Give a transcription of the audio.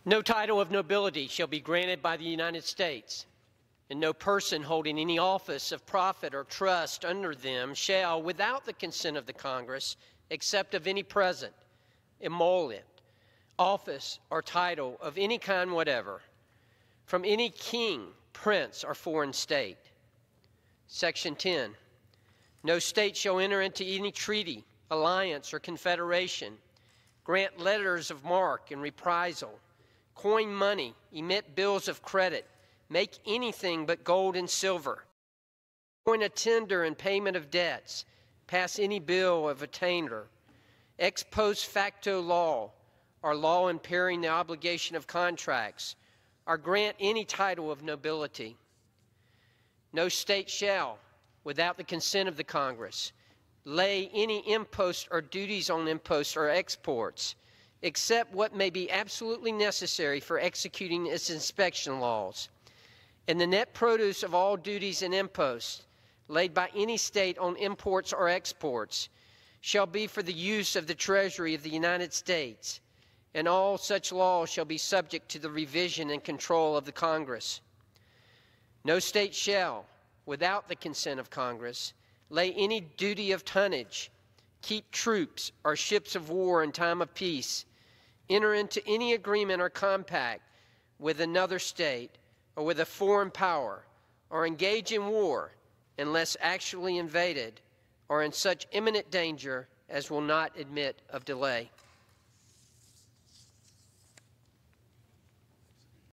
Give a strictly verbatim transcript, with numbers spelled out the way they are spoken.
No title of nobility shall be granted by the United States, and no person holding any office of profit or trust under them shall, without the consent of the Congress, except of any present, emollit, office or title of any kind whatever, from any king, prince, or foreign state. Section ten. No state shall enter into any treaty, alliance, or confederation, grant letters of marque and reprisal, coin money, emit bills of credit, make anything but gold and silver, appoint a tender in payment of debts, pass any bill of attainder, ex post facto law, or law impairing the obligation of contracts, or grant any title of nobility. No state shall, without the consent of the Congress, lay any impost or duties on imposts or exports, except what may be absolutely necessary for executing its inspection laws. And the net produce of all duties and imposts laid by any state on imports or exports shall be for the use of the Treasury of the United States, and all such laws shall be subject to the revision and control of the Congress. No state shall, without the consent of Congress, lay any duty of tonnage, keep troops or ships of war in time of peace, enter into any agreement or compact with another state or with a foreign power, or engage in war unless actually invaded or in such imminent danger as will not admit of delay.